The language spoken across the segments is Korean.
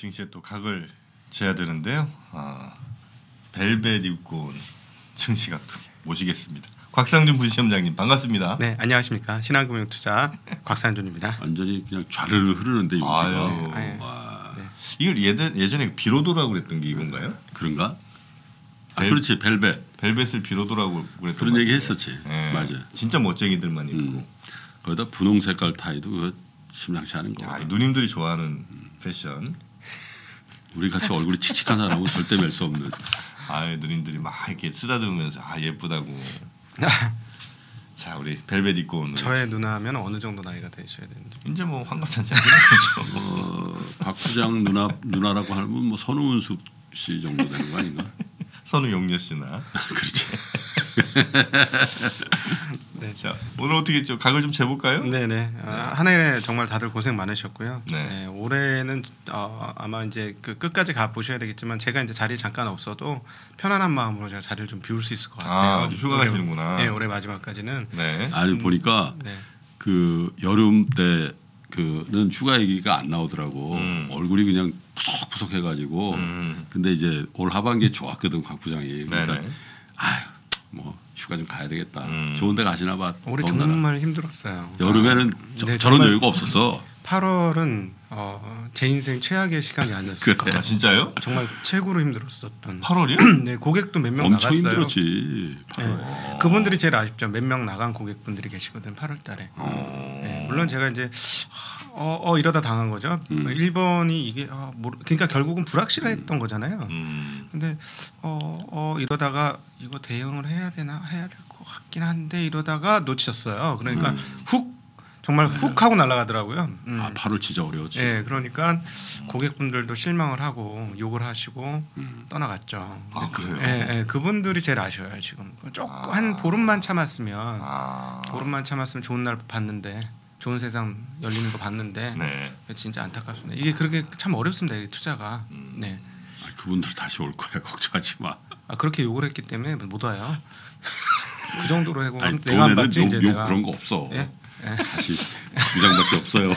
증시에 또 각을 재야 되는데요. 벨벳 입고 온 증시각도 모시겠습니다. 곽상준 부시험장님 반갑습니다. 네, 안녕하십니까. 신한금융투자 곽상준입니다. 완전히 그냥 좌르르 흐르는데 아유, 네. 이걸 예전에 비로도라고 그랬던 게 이건가요? 그런가? 그렇지. 벨벳을 비로도라고 그랬던 그런 얘기 했었지. 네. 맞아. 진짜 멋쟁이들만 입고. 거기다 분홍 색깔 타이도 그거 심상치 않은 거. 누님들이 좋아하는 패션. 우리 같이 얼굴이 칙칙한 사람하고 절대 멜 수 없는. 누님들이 막 이렇게 쓰다듬으면서 예쁘다고. 자, 우리 벨벳 입고 오는. 저의 누나면 어느 정도 나이가 되셔야 되는지. 이제 뭐 환갑잔치 하는 거죠. 박 부장 누나라고 하면 뭐 선우은숙 씨 정도 되는 거 아닌가? 선우용녀 씨나. 그렇지. 네. 자, 오늘 어떻게 좀 각을 좀 재볼까요? 네네. 한 해 정말 다들 고생 많으셨고요. 네. 네, 올해는 아마 이제 그 끝까지 가 보셔야 되겠지만 제가 이제 자리 잠깐 없어도 편안한 마음으로 제가 자리를 좀 비울 수 있을 것 같아요. 휴가 가시는구나. 네, 올해 마지막까지는. 네. 아니 보니까 네. 그 여름 때 그는 휴가 얘기가 안 나오더라고. 얼굴이 그냥 푸석푸석 해가지고. 근데 이제 올 하반기에 좋았거든 곽 부장이. 그러니까 뭐 휴가 좀 가야 되겠다. 좋은데 가시나 봐. 올해 정말 힘들었어요. 여름에는 네, 저런 여유가 없었어. 8월은 제 인생 최악의 시간이 아니었을 거예요. 진짜요? 정말 최고로 힘들었었던. 8월이요? 네, 고객도 몇 명 엄청 나갔어요. 힘들었지. 네, 그분들이 제일 아쉽죠. 몇 명 나간 고객분들이 계시거든 8월달에. 네, 물론 제가 이제 이러다 당한 거죠. 1번이 이게 그러니까 결국은 불확실했던 거잖아요. 근데 이러다가 이거 대응을 해야 될 것 같긴 한데 이러다가 놓쳤어요. 그러니까 정말 훅 하고 날아가더라고요. 8월 진짜 어려웠지. 네, 그러니까 고객분들도 실망을 하고 욕을 하시고 떠나갔죠. 그래요? 네, 그분들이 제일 아쉬워요 지금. 조금 한 보름만 참았으면 좋은 날 봤는데 좋은 세상 열리는 거 봤는데 네. 진짜 안타깝습니다. 이게 그렇게 참 어렵습니다. 이 투자가. 네. 그분들 다시 올 거야. 걱정하지 마. 그렇게 욕을 했기 때문에 못 와요. 그 정도로 하고 아니, 내가 안 받지 이제 욕 내가. 그런 거 없어. 예? 다시 부장밖에 없어요.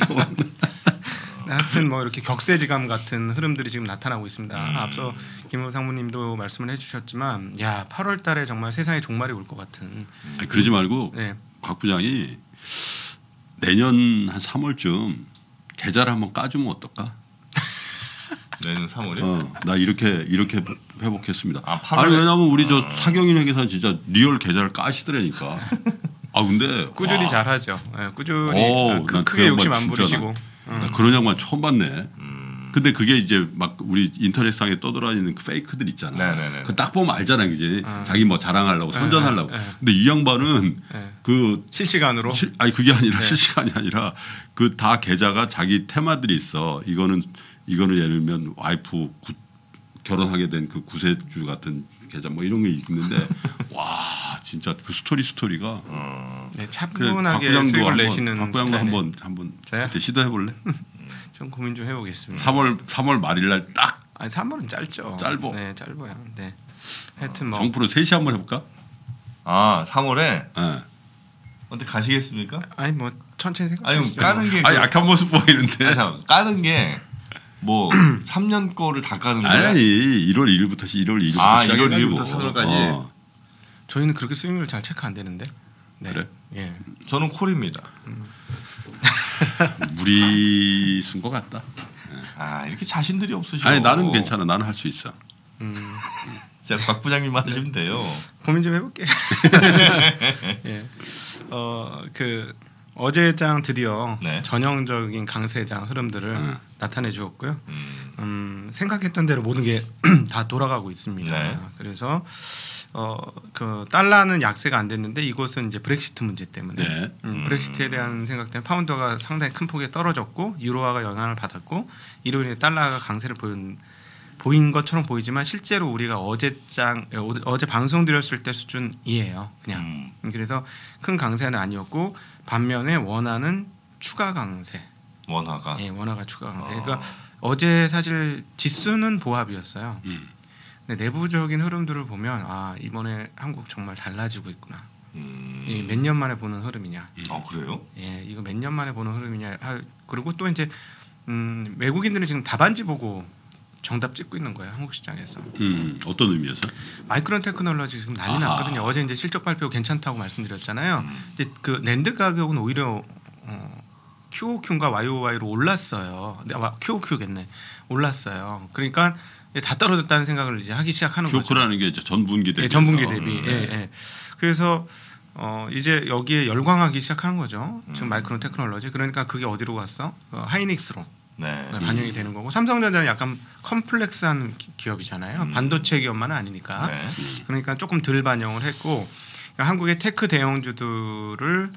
하여튼 뭐 이렇게 격세지감 같은 흐름들이 지금 나타나고 있습니다. 앞서 김호 상무님도 말씀을 해주셨지만, 8월달에 정말 세상에 종말이 올 것 같은. 아니, 그러지 말고 네. 곽 부장이 내년 한 3월쯤 계좌를 한번 까주면 어떨까? 내년 3월이요? 나 이렇게 회복했습니다. 8월에? 아니 왜냐면 우리 저 사경인 회계사 진짜 리얼 계좌를 까시더라니까. 근데 꾸준히 잘하죠. 네, 꾸준히 크게 욕심 안 부리시고. 나 그런 양반 처음 봤네. 근데 그게 이제 막 우리 인터넷상에 떠돌아다니는 그 페이크들 있잖아. 네네네. 그 딱 보면 알잖아, 그지? 자기 뭐 자랑하려고 선전하려고. 근데 이 양반은 그 실시간으로. 아니 그게 아니라 실시간이 아니라 그 다 계좌가 자기 테마들이 있어. 이거는 예를 들면 와이프 결혼하게 된 그 구세주 같은 계좌 뭐 이런 게 있는데 와 진짜 그 스토리가 네, 차분하게 수익을 내시는 곽 부장도 한번 그때 시도해 볼래? 좀 고민 좀 해보겠습니다. 3월 말일날 딱. 아니 3월은 짧죠. 짧어. 네, 짧아요. 네. 하여튼 뭐 정프로 3시 한번 해볼까? 3월에. 네. 어떻게 가시겠습니까? 아니 뭐 천천히 생각하시죠. 까는 게 약한 모습 보이는데. 까는 게 뭐 3년 거를 다 까는 거야? 아니 1월 1일부터 1월 1일부터 1월 1일부터 3월까지. 저희는 그렇게 수익률 잘 체크 안 되는데. 네. 그래? 예. 저는 콜입니다. 무리순 것 같다. 이렇게 자신들이 없으시고. 아니 나는 괜찮아. 나는 할 수 있어. 자, 곽 부장님만 하시면 돼요. 고민 좀 해볼게. 예. 어제장 드디어 전형적인 강세장 흐름들을 나타내 주었고요. 생각했던 대로 모든 게 다 돌아가고 있습니다. 네. 그래서 그 달러는 약세가 안 됐는데 이것은 이제 브렉시트 문제 때문에 브렉시트에 대한 생각 때문에 파운드가 상당히 큰 폭에 떨어졌고 유로화가 영향을 받았고 이로 인해 달러가 강세를 보인 것처럼 보이지만 실제로 우리가 어제 방송 드렸을 때 수준이에요. 그냥 그래서 큰 강세는 아니었고 반면에 원화는 추가 강세. 원화가. 예, 원화가 추가 강세. 그러니까 어제 사실 지수는 보합이었어요. 근데 내부적인 흐름들을 보면 이번에 한국 정말 달라지고 있구나. 몇 년 만에 보는 흐름이냐. 그래요? 예, 이거 몇 년 만에 보는 흐름이냐. 그리고 또 이제 외국인들은 지금 답안지 보고 정답 찍고 있는 거예요. 한국 시장에서. 어떤 의미에서? 마이크론 테크놀로지 지금 난리 났거든요. 어제 이제 실적 발표 괜찮다고 말씀드렸잖아요. 이제 그 낸드 가격은 오히려 QOQ인가 YOY로 올랐어요. QOQ겠네. 올랐어요. 그러니까 다 떨어졌다는 생각을 이제 하기 시작하는 거죠. QOQ라는 게 이제 전분기 대비. 전분기 대비. 예. 그래서 이제 여기에 열광하기 시작하는 거죠. 지금 마이크론 테크놀로지. 그러니까 그게 어디로 갔어? 하이닉스로. 반영이 되는 거고 삼성전자는 약간 컴플렉스한 기업이잖아요. 반도체 기업만은 아니니까. 그러니까 조금 덜 반영을 했고 그러니까 한국의 테크 대형주들을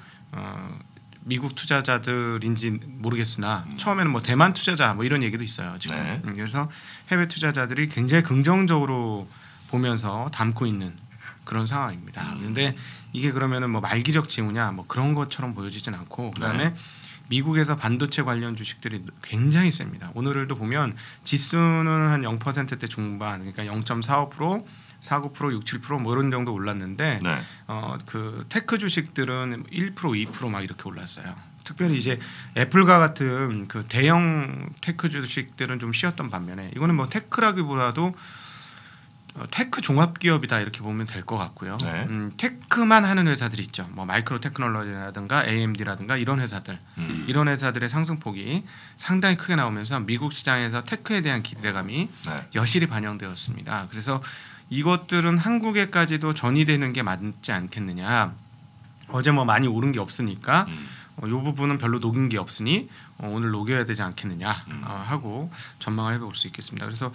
미국 투자자들인지 모르겠으나 처음에는 뭐 대만 투자자 뭐 이런 얘기도 있어요. 지금. 그래서 해외 투자자들이 굉장히 긍정적으로 보면서 담고 있는 그런 상황입니다. 그런데 이게 그러면은 뭐 말기적 징후냐 뭐 그런 것처럼 보여지진 않고 그다음에 미국에서 반도체 관련 주식들이 굉장히 셉니다. 오늘도 보면 지수는 한 0%대 중반, 그러니까 0.45%, 49%, 67% 뭐 이런 정도 올랐는데 그 테크 주식들은 1%, 2% 막 이렇게 올랐어요. 특별히 이제 애플과 같은 그 대형 테크 주식들은 좀 쉬었던 반면에 이거는 뭐 테크라기보다도 테크 종합 기업이다 이렇게 보면 될 것 같고요. 테크만 하는 회사들이 있죠. 뭐 마이크로 테크놀로지라든가 AMD라든가 이런 회사들, 이런 회사들의 상승폭이 상당히 크게 나오면서 미국 시장에서 테크에 대한 기대감이 여실히 반영되었습니다. 그래서 이것들은 한국에까지도 전이되는 게 맞지 않겠느냐. 어제 뭐 많이 오른 게 없으니까 이 부분은 별로 녹은 게 없으니 오늘 녹여야 되지 않겠느냐 하고 전망을 해볼 수 있겠습니다. 그래서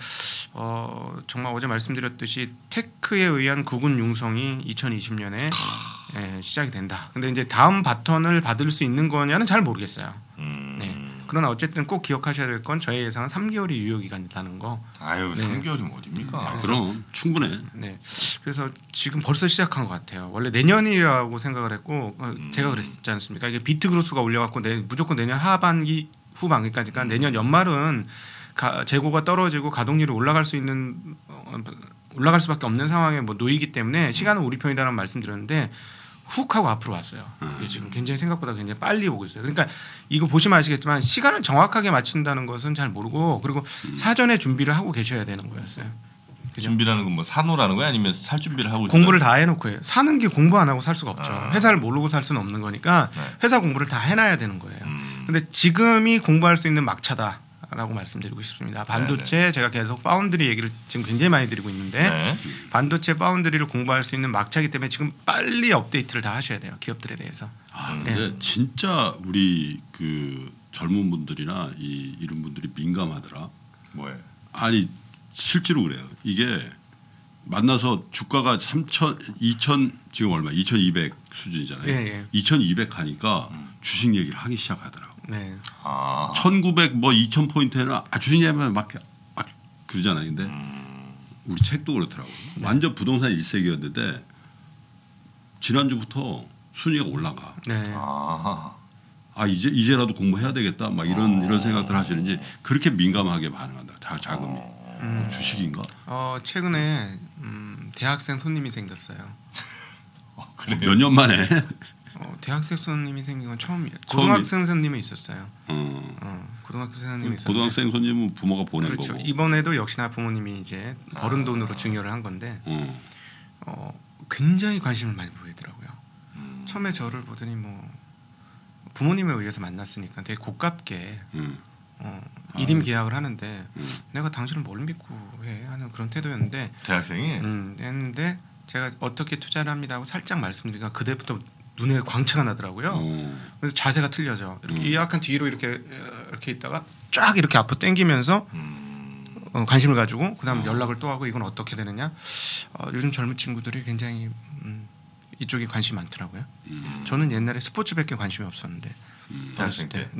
정말 어제 말씀드렸듯이 테크에 의한 국운 융성이 2020년에 시작이 된다. 근데 이제 다음 바턴을 받을 수 있는 거냐는 잘 모르겠어요. 그러나 어쨌든 꼭 기억하셔야 될 건 저의 예상은 3개월이 유효 기간이라는 거. 아유 3개월이면 어딥니까? 그럼 충분해. 그래서 지금 벌써 시작한 것 같아요. 원래 내년이라고 생각을 했고 제가 그랬지 않습니까? 이게 비트 그로스가 올려갖고 무조건 내년 하반기 후반기까지, 그러니까 내년 연말은 재고가 떨어지고 가동률이 올라갈 수밖에 없는 상황에 뭐 놓이기 때문에 시간은 우리 편이다라는 말씀드렸는데. 훅 하고 앞으로 왔어요. 지금 굉장히 생각보다 굉장히 빨리 오고 있어요. 그러니까 이거 보시면 아시겠지만 시간을 정확하게 맞춘다는 것은 잘 모르고 그리고 사전에 준비를 하고 계셔야 되는 거였어요. 그죠? 준비라는 건 뭐 사노라는 거야 아니면 살 준비를 하고 공부를 다 해놓고 해요. 사는 게 공부 안 하고 살 수가 없죠. 회사를 모르고 살 수는 없는 거니까 회사 공부를 다 해놔야 되는 거예요. 근데 지금이 공부할 수 있는 막차다. 라고 말씀드리고 싶습니다. 반도체 제가 계속 파운드리 얘기를 지금 굉장히 많이 드리고 있는데 반도체 파운드리를 공부할 수 있는 막차이기 때문에 지금 빨리 업데이트를 다 하셔야 돼요. 기업들에 대해서. 근데 진짜 우리 그 젊은 분들이나 이런 분들이 민감하더라. 뭐예요? 아니 실제로 그래요. 이게 만나서 주가가 2,000 지금 얼마? 2,200 수준이잖아요. 2,200 가니까 주식 얘기를 하기 시작하더라고. 1,900 뭐 2,000 포인트에는 주식 얘기하면 막 그러잖아요. 근데 우리 책도 그렇더라고요. 완전 부동산 일색이었는데 지난주부터 순위가 올라가. 이제라도 공부해야 되겠다. 막 이런 생각들 하시는지 그렇게 민감하게 반응한다. 자금이. 주식인가? 최근에 대학생 손님이 생겼어요. 몇 년 만에? 대학생 손님이 생긴 건 처음이에요. 고등학생 손님이 있었어요. 고등학생 손님이 있었는데 고등학생 손님은 부모가 보낸 그렇죠. 거고. 이번에도 역시나 부모님이 이제 버는 돈으로 증여를 한 건데 굉장히 관심을 많이 보이더라고요. 처음에 저를 보더니 뭐 부모님에 의해서 만났으니까 되게 고깝게 1임 계약을 하는데 내가 당신을 뭘 믿고 해 하는 그런 태도였는데 대학생이 했는데 제가 어떻게 투자를 합니다 하고 살짝 말씀드리니까 그때부터 눈에 광채가 나더라고요. 그래서 자세가 틀려져. 이렇게 약간 뒤로 이렇게 있다가 쫙 이렇게 앞으로 당기면서 관심을 가지고 그다음 연락을 또 하고 이건 어떻게 되느냐. 요즘 젊은 친구들이 굉장히 이쪽에 관심이 많더라고요. 저는 옛날에 스포츠밖에 관심이 없었는데 대학생 때.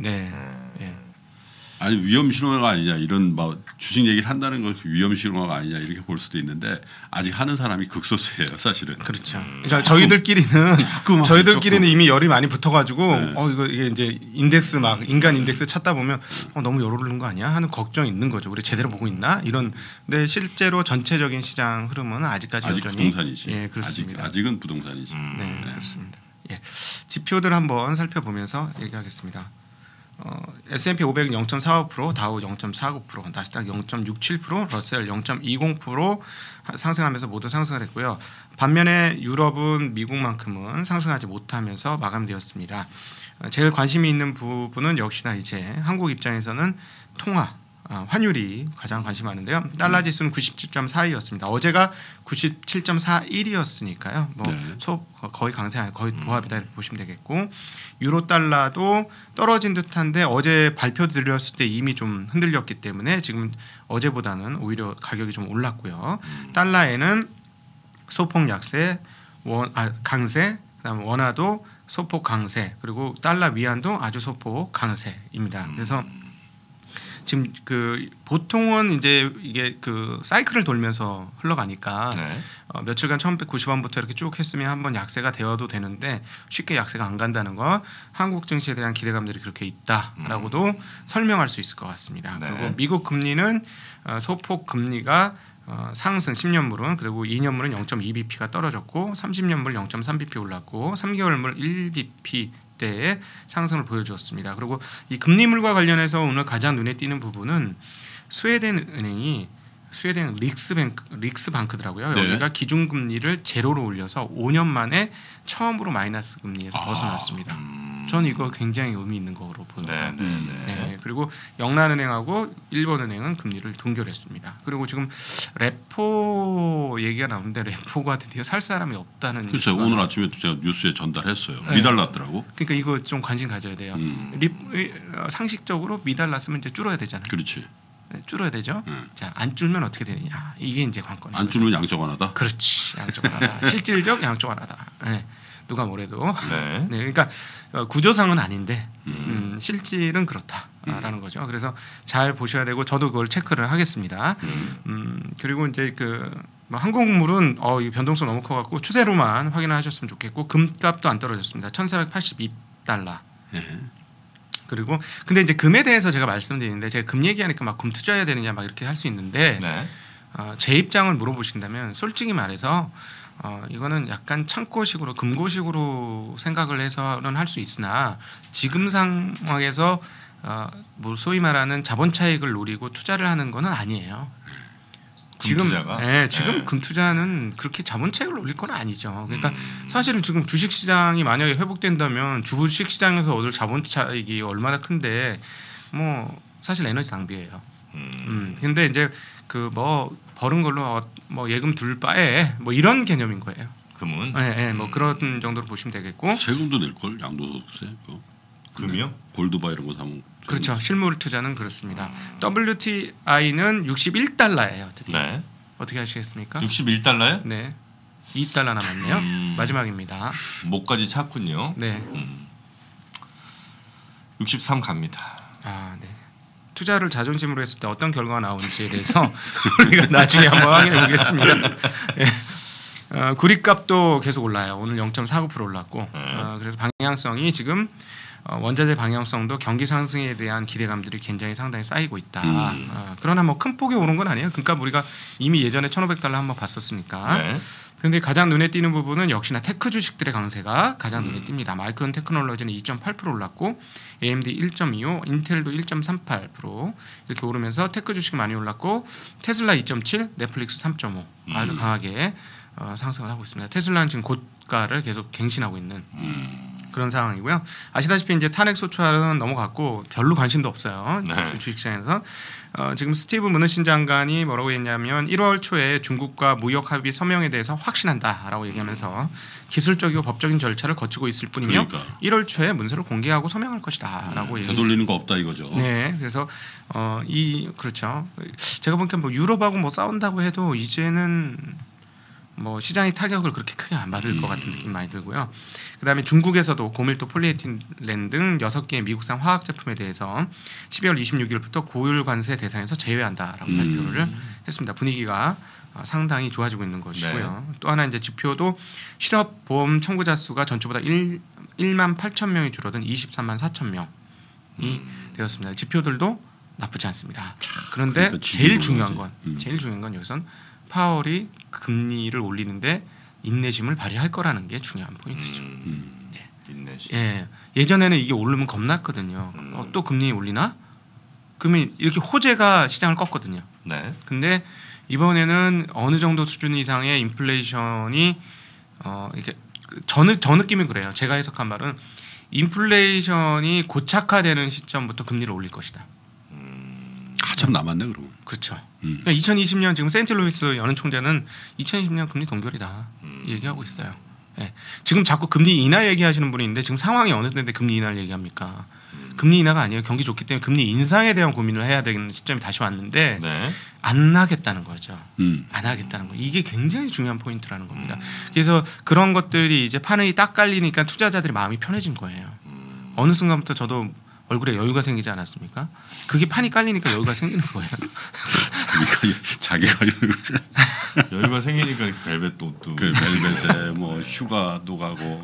아니 위험 신호가 아니냐 이런 막 주식 얘기를 한다는 거 위험 신호가 아니냐 이렇게 볼 수도 있는데 아직 하는 사람이 극소수예요 사실은. 그렇죠. 저희들끼리는 이미 열이 많이 붙어가지고 이게 이제 인덱스 막 인간 인덱스 찾다 보면 너무 열 오르는 거 아니야 하는 걱정이 있는 거죠. 우리 제대로 보고 있나 이런. 근데 실제로 전체적인 시장 흐름은 아직까지 아직 여전히 부동산이지. 예, 그렇습니다. 아직은 부동산이지. 네, 그렇습니다. 지표들 한번 살펴보면서 얘기하겠습니다. S&P 500은 0.45%, 다우 0.49%, 나스닥 0.67%, 러셀 0.20% 상승하면서 모두 상승을 했고요. 반면에 유럽은 미국만큼은 상승하지 못하면서 마감되었습니다. 제일 관심이 있는 부분은 역시나 이제 한국 입장에서는 통화 환율이 가장 관심 많은데요. 달러 지수는 97.42였습니다. 어제가 97.41이었으니까요. 뭐 네. 거의 강세, 거의 보합이다 이렇게 보시면 되겠고, 유로 달러도 떨어진 듯한데 어제 발표 드렸을 때 이미 좀 흔들렸기 때문에 지금 어제보다는 오히려 가격이 좀 올랐고요. 달러에는 소폭 약세, 강세, 그다음 원화도 소폭 강세, 그리고 달러 위안도 아주 소폭 강세입니다. 그래서 지금 그 보통은 이제 이게 그 사이클을 돌면서 흘러가니까 네. 며칠간 1,190원부터 이렇게 쭉 했으면 한번 약세가 되어도 되는데 쉽게 약세가 안 간다는 거, 한국 증시에 대한 기대감들이 그렇게 있다라고도 설명할 수 있을 것 같습니다. 네. 그리고 미국 금리는 소폭 금리가 상승 10년물은, 그리고 2년물은 0.2bp가 떨어졌고 30년물 0.3bp 올랐고 3개월물 1bp 대의 상승을 보여주었습니다. 그리고 이 금리물과 관련해서 오늘 가장 눈에 띄는 부분은 스웨덴 은행이 스웨덴 릭스방크더라고요. 네. 여기가 기준금리를 제로로 올려서 5년 만에 처음으로 마이너스 금리에서 벗어났습니다. 저는 이거 굉장히 의미 있는 거로 보여요. 네. 그리고 영란은행하고 일본은행은 금리를 동결했습니다. 그리고 지금 레포 얘기가 나오는데 레포가 드디어 살 사람이 없다는. 글쎄요, 오늘 아침에 제가 뉴스에 전달했어요. 네. 미달났더라고. 그러니까 이거 좀 관심 가져야 돼요. 상식적으로 미달났으면 이제 줄어야 되잖아요. 그렇지. 줄어야 되죠. 자, 안 줄면 어떻게 되느냐. 이게 이제 관건이에요. 안 줄면 양적 완화다. 그렇지. 양적 완화다. 실질적 양적 완화다. 네. 누가 뭐래도. 네. 네. 그러니까 구조상은 아닌데 실질은 그렇다라는 거죠. 그래서 잘 보셔야 되고 저도 그걸 체크를 하겠습니다. 그리고 이제 뭐 항공물은 이 변동성 너무 커갖고 추세로만 확인하셨으면 좋겠고, 금값도 안 떨어졌습니다. 1,482달러. 네. 그리고 근데 이제 금에 대해서 제가 말씀드리는데, 제가 금 얘기하니까 막 금 투자해야 되느냐 막 이렇게 할 수 있는데, 네. 제 입장을 물어보신다면 솔직히 말해서 이거는 약간 창고식으로 금고식으로 생각을 해서는 할 수 있으나, 지금 상황에서 뭐 소위 말하는 자본 차익을 노리고 투자를 하는 거는 아니에요. 지금 금 투자는 그렇게 자본 차익을 올릴 건 아니죠. 그러니까 사실은 지금 주식 시장이 만약에 회복된다면 주식 시장에서 얻을 자본 차익이 얼마나 큰데, 뭐 사실 에너지 낭비예요. 근데 이제 뭐 버는 걸로 뭐 예금 둘 바에 뭐 이런 개념인 거예요. 금은? 네, 뭐 그런 정도로 보시면 되겠고. 세금도 낼 걸, 양도소득세. 금이요? 골드바 이런 거 사면. 그렇죠. 실물 투자는 그렇습니다. WTI는 61달러예요. 드디어. 네. 어떻게 하시겠습니까? 61달러요? 네. 2달러 남았네요. 마지막입니다. 목까지 찼군요. 네. 63 갑니다. 네. 투자를 자존심으로 했을 때 어떤 결과가 나오는지에 대해서 우리가 나중에 한번 확인해 보겠습니다. 네. 구리값도 계속 올라요. 오늘 0.49% 올랐고, 그래서 방향성이 지금 원자재 방향성도 경기 상승에 대한 기대감들이 굉장히 상당히 쌓이고 있다. 그러나 뭐 큰 폭이 오른 건 아니에요. 그러니까 우리가 이미 예전에 1,500달러 한번 봤었으니까. 네. 그런데 가장 눈에 띄는 부분은 역시나 테크 주식들의 강세가 가장 눈에 띕니다. 마이크론 테크놀로지는 2.8% 올랐고, AMD 1.25, 인텔도 1.38% 이렇게 오르면서 테크 주식이 많이 올랐고, 테슬라 2.7, 넷플릭스 3.5 아주 강하게 상승을 하고 있습니다. 테슬라는 지금 고가를 계속 갱신하고 있는 그런 상황이고요. 아시다시피 이제 탄핵 소추안은 넘어갔고 별로 관심도 없어요. 네. 주식시장에서. 지금 스티브 무누신 장관이 뭐라고 했냐면 1월 초에 중국과 무역 합의 서명에 대해서 확신한다라고 얘기하면서 기술적이고 법적인 절차를 거치고 있을 뿐이며, 그러니까. 1월 초에 문서를 공개하고 서명할 것이다라고 얘기했습니다. 되돌리는 거 없다 이거죠. 네, 그래서 그렇죠. 제가 보니까 뭐 유럽하고 뭐 싸운다고 해도 이제는 뭐 시장이 타격을 그렇게 크게 안 받을 것 같은 느낌이 많이 들고요. 그다음에 중국에서도 고밀도 폴리에틸렌 등 6개의 미국산 화학 제품에 대해서 12월 26일부터 고율 관세 대상에서 제외한다라고 발표를 했습니다. 분위기가 상당히 좋아지고 있는 것이고요. 네. 또 하나 이제 지표도 실업 보험 청구자 수가 전주보다 1만 8천 명이 줄어든 23만 4천 명이 되었습니다. 지표들도 나쁘지 않습니다. 그런데 그러니까 제일 중요한 건 여기선 파월이 금리를 올리는데 인내심을 발휘할 거라는 게 중요한 포인트죠. 인내심. 예, 예전에는 이게 오르면 겁났거든요. 또 금리 올리나? 그러면 이렇게 호재가 시장을 껐거든요. 네. 근데 이번에는 어느 정도 수준 이상의 인플레이션이 이렇게 저 느낌이 그래요. 제가 해석한 말은 인플레이션이 고착화되는 시점부터 금리를 올릴 것이다. 한참 남았네 그러면. 그렇죠. 그러니까 2020년 지금 세인트루이스 연은 총재는 2020년 금리 동결이다 얘기하고 있어요. 네. 지금 자꾸 금리 인하 얘기하시는 분이 있는데 지금 상황이 어느 때인데 금리 인하를 얘기합니까? 금리 인하가 아니에요. 경기 좋기 때문에 금리 인상에 대한 고민을 해야 되는 시점이 다시 왔는데 네. 안 하겠다는 거죠. 안 하겠다는 거. 이게 굉장히 중요한 포인트라는 겁니다. 그래서 그런 것들이 이제 판이 딱 깔리니까 투자자들이 마음이 편해진 거예요. 어느 순간부터 저도 얼굴에 여유가 생기지 않았습니까? 그게 판이 깔리니까 여유가 생기는 거예요. 자기가 여유가 생기니까 이렇게 벨벳 옷도 그 벨벳에 뭐 휴가도 가고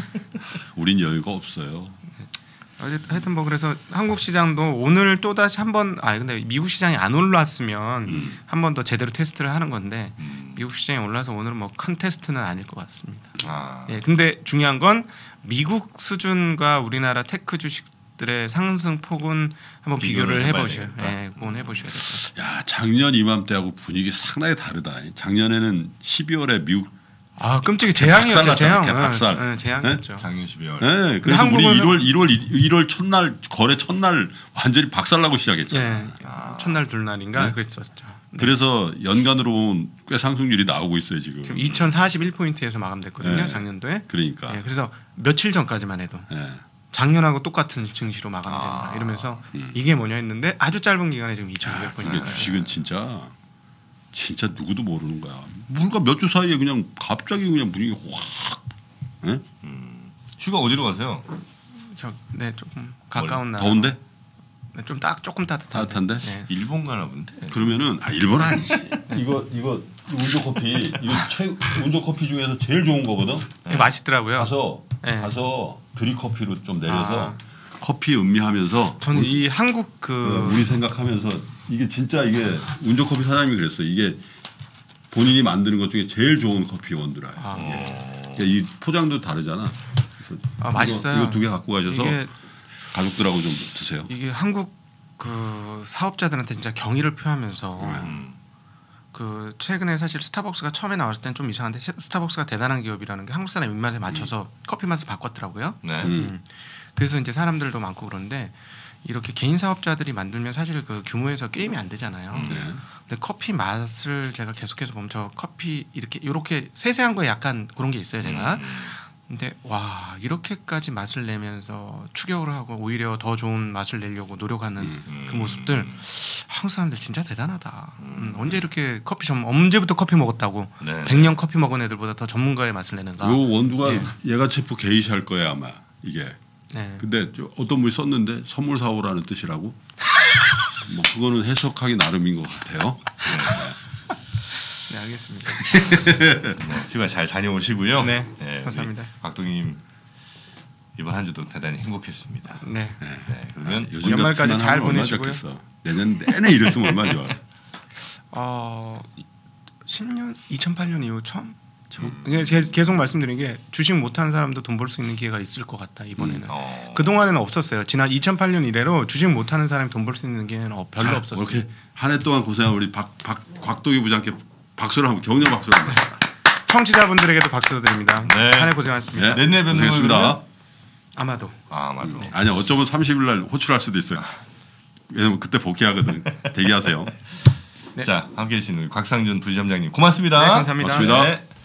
우린 여유가 없어요. 하여튼 뭐 그래서 한국 시장도 오늘 또 다시 한번 근데 미국 시장이 안 올랐으면 한 번 더 제대로 테스트를 하는 건데 미국 시장이 올라서 오늘은 뭐 큰 테스트는 아닐 것 같습니다. 예, 근데 중요한 건 미국 수준과 우리나라 테크 주식들의 상승 폭은 한번 비교를 해보셔야 될 것 같아요. 야, 작년 이맘때하고 분위기 상당히 다르다. 작년에는 12월에 미국 끔찍이 재앙이었죠. 재앙. 박살. 네, 재앙이었죠. 작년 12월. 네, 그래서 우리 1월 첫날 거래 첫날 완전히 박살나고 시작했죠. 네, 첫날 둘날인가 그랬었죠. 네. 그래서 연간으로 보면 꽤 상승률이 나오고 있어요 지금. 2041포인트에서 마감됐거든요. 작년도에. 그러니까. 네, 그래서 며칠 전까지만 해도 작년하고 똑같은 증시로 마감된다 이러면서 이게 뭐냐 했는데 아주 짧은 기간에 지금 2,200포인트. 근데 주식은 진짜 누구도 모르는 거야. 물가 몇 주 사이에 그냥 갑자기 그냥 분위기 확. 네? 휴가 어디로 가세요? 네, 조금 가까운 나라. 더운데? 네, 조금 따뜻한데. 네. 일본 가나 본데. 그러면은 일본 아니지. 이거 운조 커피 운조 커피 중에서 제일 좋은 거거든. 네. 맛있더라고요. 가서 드립커피로 좀 내려서 커피 음미하면서 저는 이 한국 우리 생각하면서 이게 진짜 이게 운조 커피 사장님이 그랬어. 이게 본인이 만드는 것 중에 제일 좋은 커피 원두라. 그러니까 이 포장도 다르잖아. 그래서 맛있어요. 이거 2개 갖고 가셔서 가족들하고 좀 드세요. 이게 한국 사업자들한테 진짜 경의를 표하면서 최근에 사실 스타벅스가 처음에 나왔을 때는 좀 이상한데 스타벅스가 대단한 기업이라는 게 한국 사람 입맛에 맞춰서 커피 맛을 바꿨더라고요. 네. 그래서 이제 사람들도 많고 그런데 이렇게 개인 사업자들이 만들면 사실 그 규모에서 게임이 안 되잖아요. 근데 커피 맛을 제가 계속해서 보면 저 커피 이렇게 세세한 거에 약간 그런 게 있어요, 제가. 근데 와 이렇게까지 맛을 내면서 추격을 하고 오히려 더 좋은 맛을 내려고 노력하는 그 모습들 한국 사람들 진짜 대단하다. 언제 이렇게 언제부터 커피 먹었다고 100년 커피 먹은 애들보다 더 전문가의 맛을 내는가. 요 원두가 예가체프 게이샤일 거야 아마 이게. 근데 어떤 분이 썼는데 선물 사오라는 뜻이라고. 뭐 그거는 해석하기 나름인 것 같아요. 네, 알겠습니다. 휴가 잘 다녀오시고요. 네, 감사합니다. 곽동님 이번 한 주도 대단히 행복했습니다. 네. 그러면 요즘 연말까지 잘 보내시고요. 내년 내내 이랬으면 얼마나 좋아. 2008년 이후 처음. 계속 말씀드린 게 주식 못하는 사람도 돈 벌 수 있는 기회가 있을 것 같다 이번에는. 그 동안에는 없었어요. 지난 2008년 이래로 주식 못하는 사람이 돈 벌 수 있는 기회는 별로 없었어요. 이렇게 한 해 동안 고생한 우리 곽동희 부장께 박수를 한번 격려 박수를 한번. 청취자분들에게도 박수 드립니다. 네. 한 해 고생하셨습니다. 내년에 뵙는 거예요? 아마도. 아마도. 아니야 어쩌면 30일 날 호출할 수도 있어요. 왜냐면 그때 복귀하거든. 대기하세요. 자 함께해 주신 우리 곽상준 부지점장님 고맙습니다. 네, 감사합니다. 고맙습니다. 네.